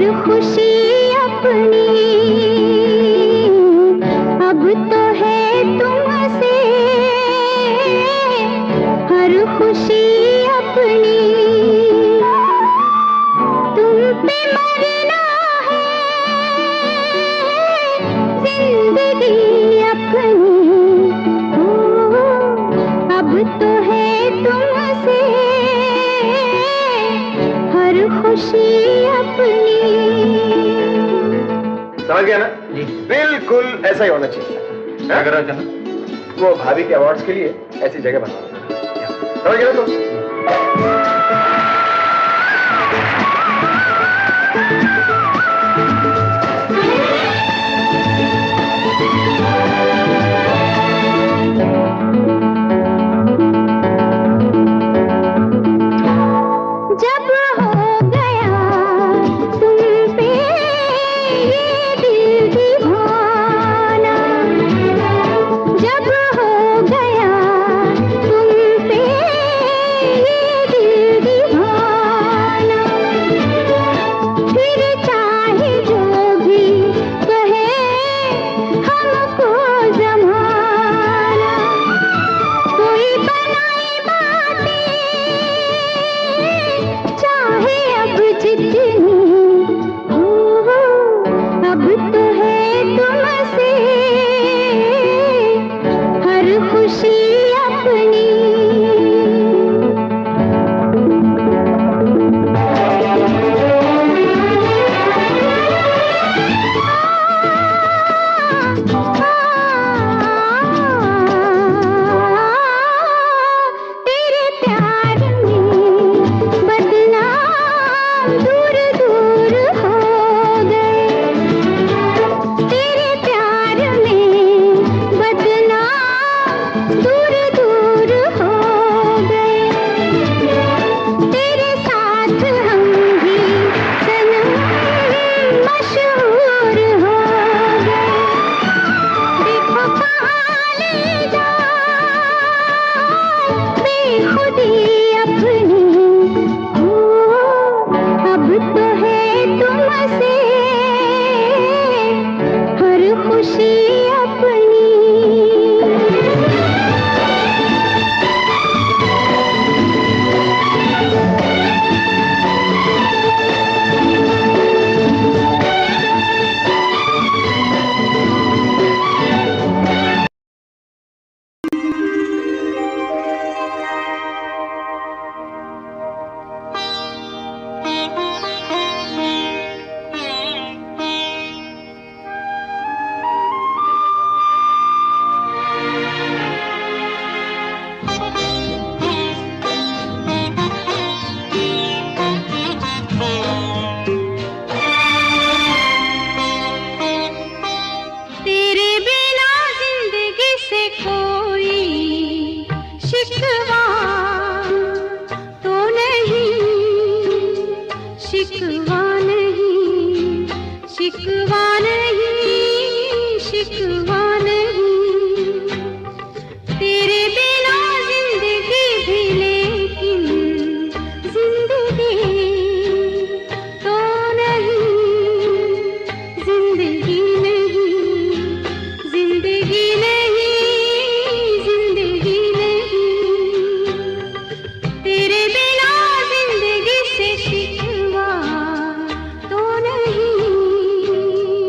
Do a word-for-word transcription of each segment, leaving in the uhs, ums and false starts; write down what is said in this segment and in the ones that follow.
खुशी अपनी अब तो है तुमसे, हर खुशी अपनी तुम पे मरना है, जिंदगी अपनी अब तो है तुमसे, हर खुशी अपनी। समझ गया ना? बिल्कुल ऐसा ही होना चाहिए। क्या कर रहा है? वो भाभी के अवार्ड्स के लिए ऐसी जगह बना, समझ गया ना तुम? जब हो गया तुम पे ये दिल दीवाना, जब हो गया तुम पे ये दिल दीवाना, फिर चाहे जो भी कहे हमको जमाना, कोई बनाए बातें चाहे अब जितनी हो, अब तो है तुमसे हर खुशी अपनी। तेरे प्यार में बदनाम दूर दूर हो गए, तेरे प्यार में बदनाम दूर दूर हो गए, तेरे साथ हम भी सनम मशहूर हो गए। देखो कहाँ ले जाए बेखुदी अपनी हो, अब तो है तुमसे हर खुशी अपनी। तेरे बिना जिंदगी से कोई शिकवा तो नहीं, शिकवा नहीं, शिकवा नहीं, शिकवा नहीं, तेरे बिना जिंदगी भी लेकिन जिंदगी तो नहीं, जिंदगी नहीं, जिंदगी नहीं, जिंदगी नहीं, तेरे बिना जिंदगी से शिकवा तो नहीं।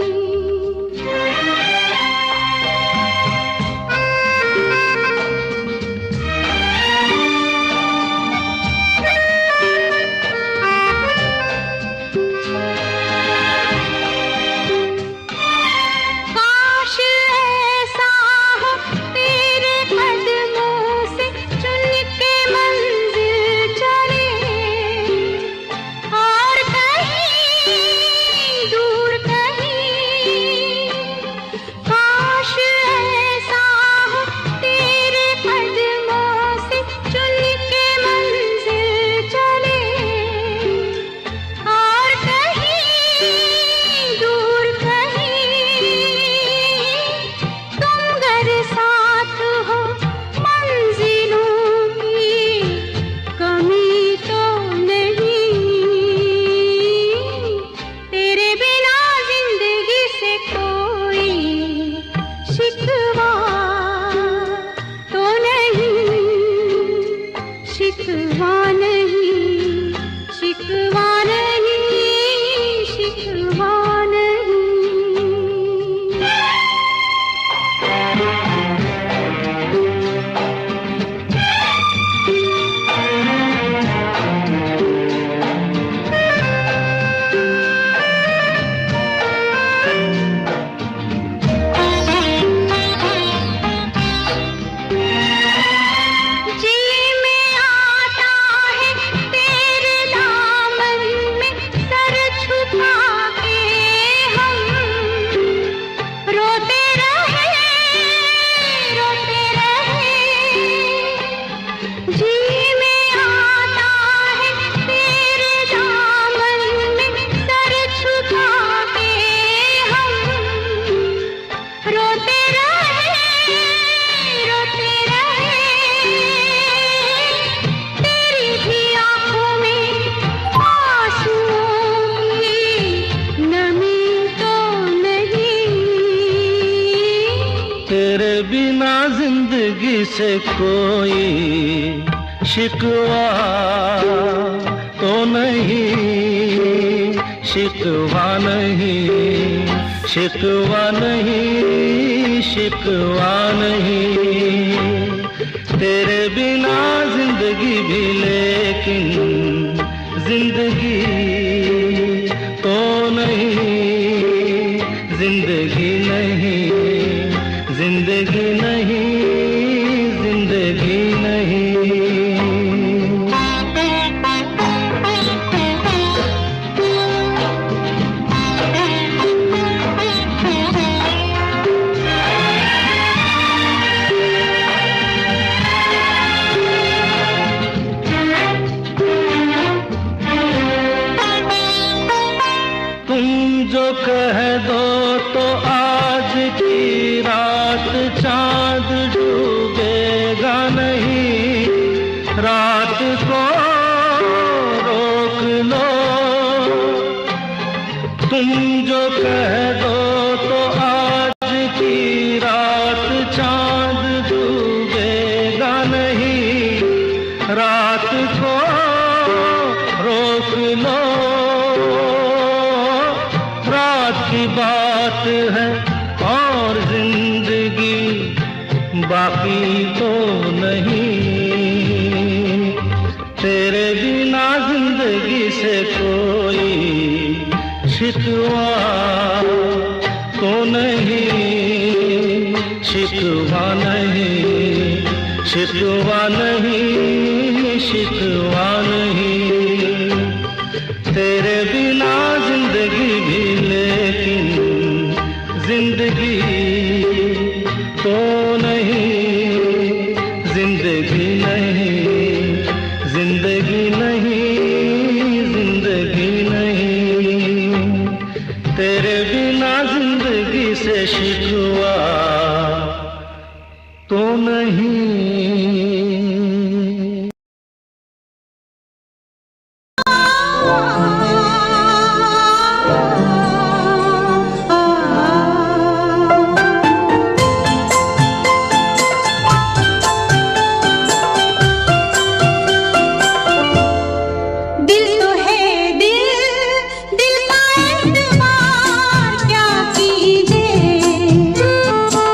जिंदगी से कोई शिकवा तो नहीं, शिकवा नहीं, शिकवा नहीं, शिकवा नहीं। तेरे बिना जिंदगी भी लेकिन जिंदगी तो नहीं, जिंदगी नहीं, जिंदगी नहीं, जिंदगी नहीं। कह दो तो आज की रात चांद डूबेगा नहीं, रात को रोक लो। तुम जो कह दो तो आज की रात चांद डूबेगा नहीं, रात को रोक लो। की बात है और जिंदगी बाकी तो नहीं। तेरे बिना जिंदगी से कोई शिकवा तो नहीं, शिकवा नहीं, शिकवा नहीं, शिकवा नहीं। तेरे बिना जिंदगी भी लेकिन जिंदगी तो नहीं, जिंदगी नहीं, जिंदगी नहीं, जिंदगी नहीं। तेरे बिना जिंदगी से शिकवा तो नहीं। क्या कीजिए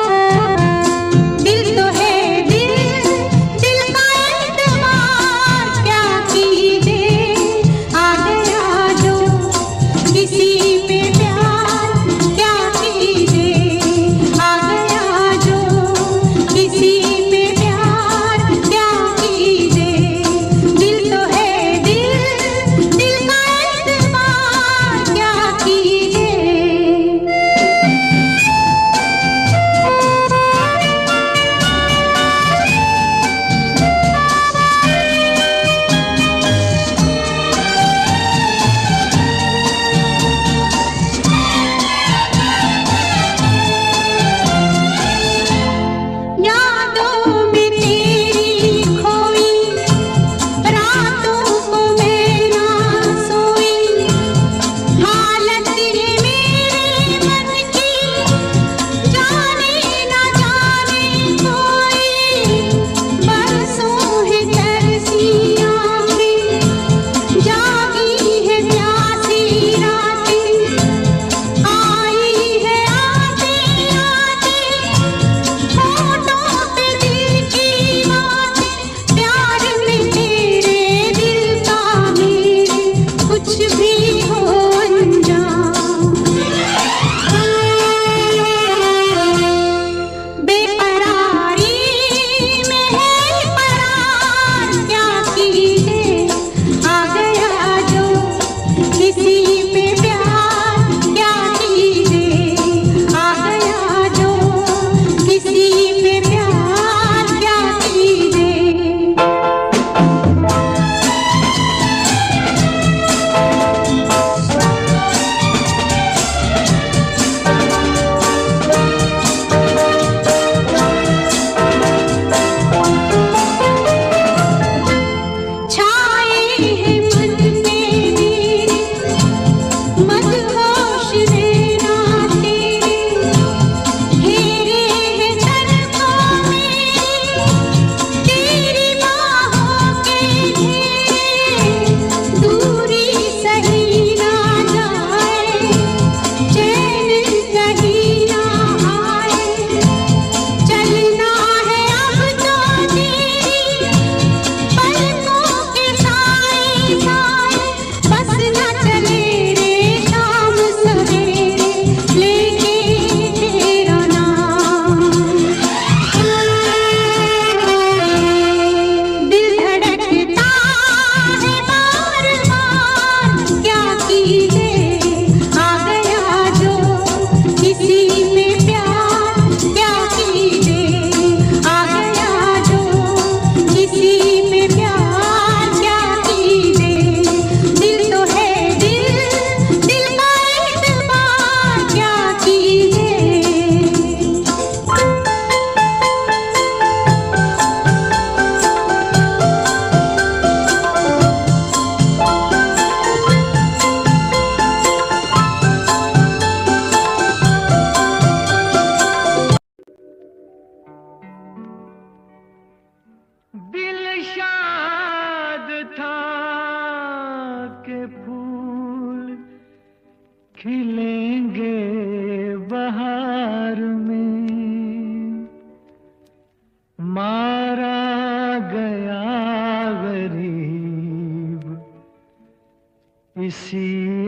किसी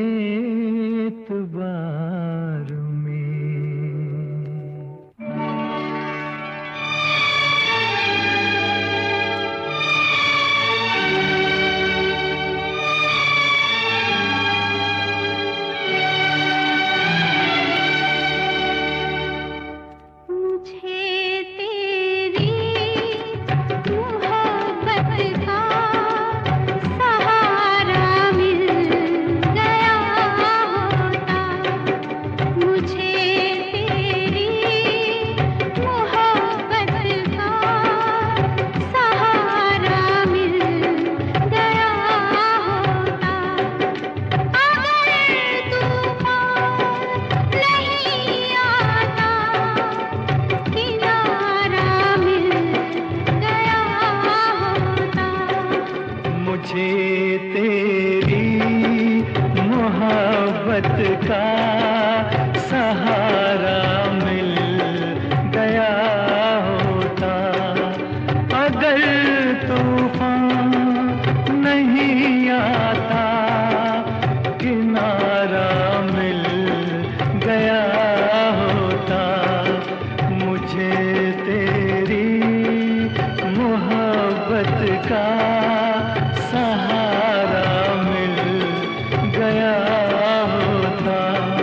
एतबार में। का सहारा मिल गया होता, अगर तूफान नहीं आता, किनारा मिल गया होता, मुझे तेरी मोहब्बत का सहारा मिल गया होता।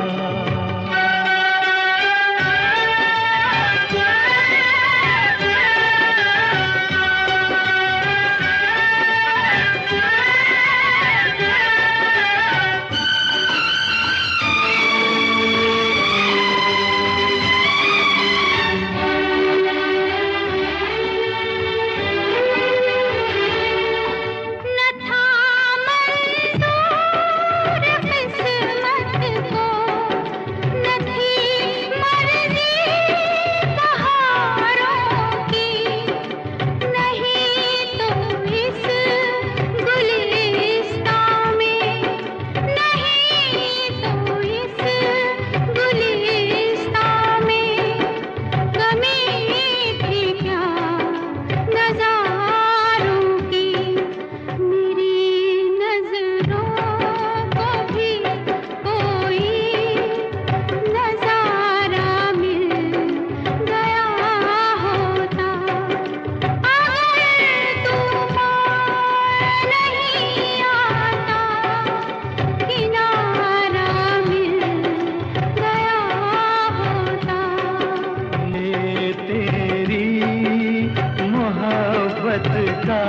का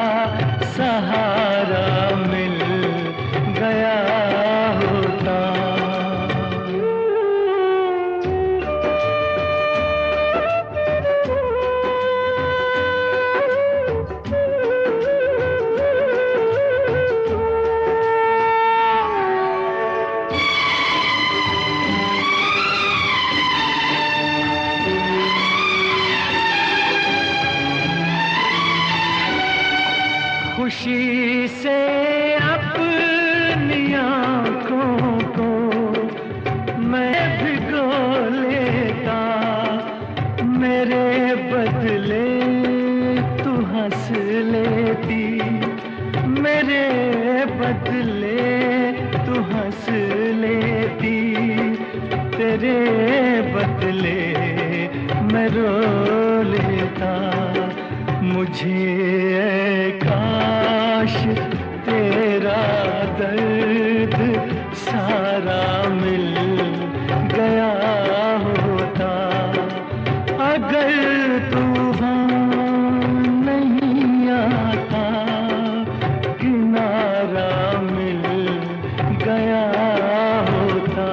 सहारा मिल गया होता। खुशी से अपनी आँखों को मैं भिगो लेता, मेरे बदले तू हंस लेती, मेरे बदले तू हंस लेती, तेरे बदले मैं रो लेता। मुझे काश तेरा दर्द सारा मिल गया होता, अगर तूफान नहीं आता, किनारा मिल गया होता।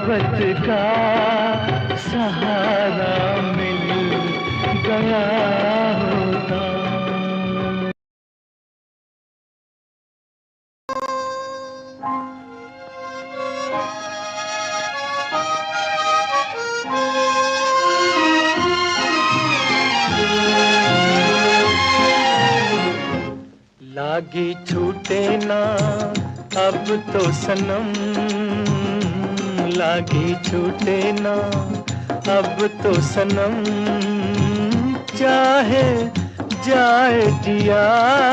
मोहब्बत का सहारा मिल गया होता। लागी छूटे ना अब तो सनम, लागी छूटे ना अब तो सनम, चाहे जाए जिया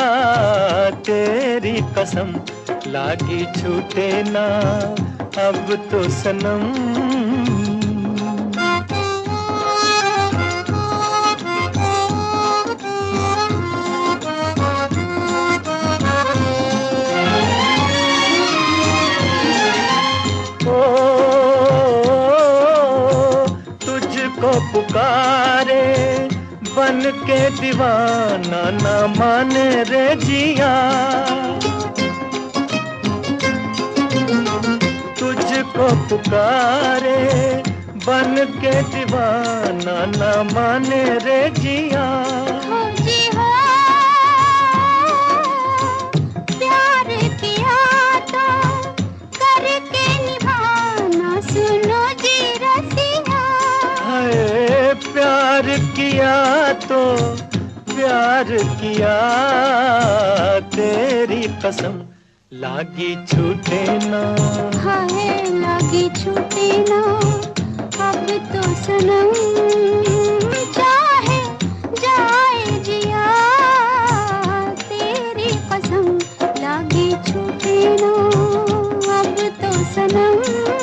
तेरी कसम। लागी छूटे ना अब तो सनम। पुकारे बन के दीवाना ना माने रे जिया, तुझको पुकारे बन के दीवाना ना माने रे जिया। जी हो प्यार किया तो करके निभाना, सुनो जी रसिया। प्यार किया तो प्यार किया तेरी कसम। लागी छूटे ना, हाय लागी छूटे ना अब तो सनम, चाहे जाए जिया तेरी कसम। लागी छूटे ना अब तो सनम।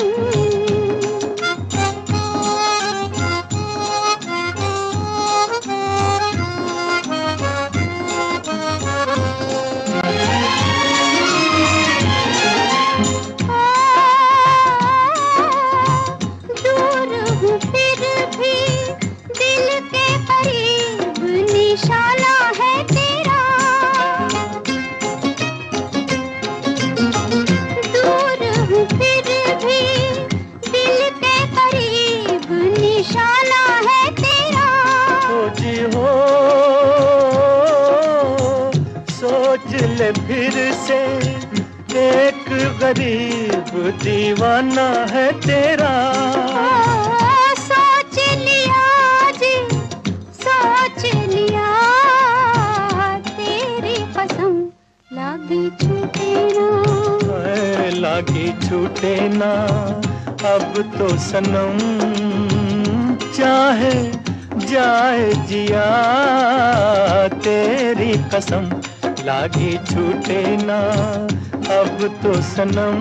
फिर से एक गरीब दीवाना है तेरा। सोच लिया जी सोच लिया तेरी कसम। लागी छूटे ना, लागी छूटे ना अब तो सनम, चाहे जाए जिया तेरी कसम। लागी छूटे ना अब तो सनम।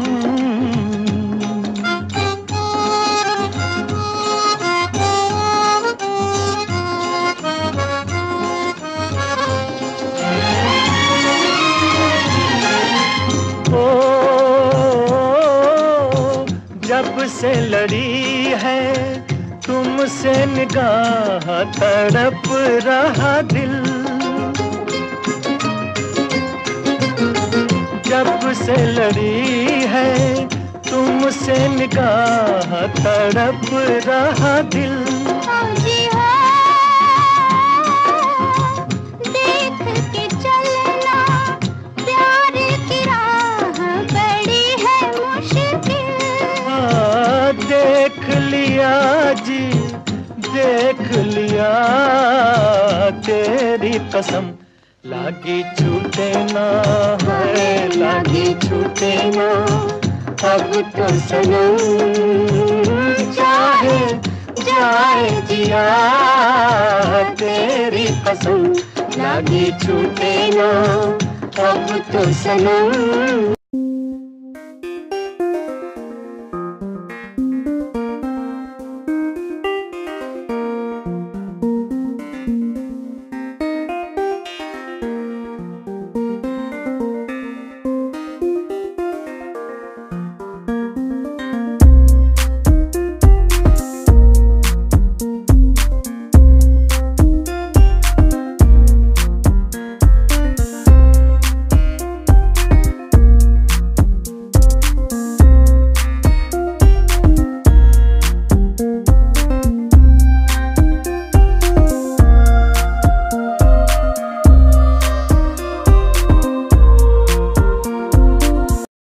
ओ जब से लड़ी है तुमसे निगाह, तड़प रहा दिल। जब से लड़ी है तुमसे निगाह, तड़प रहा दिल। जी हो देख के चलना प्यार की राह बड़ी है मुश्किल। हाँ देख लिया जी देख लिया तेरी कसम। लागी छूटे ना है लागी छूटे ना अब तो सनम, चाहे जाए जिया तेरी कसम। लागी छूटे ना अब तो सनम।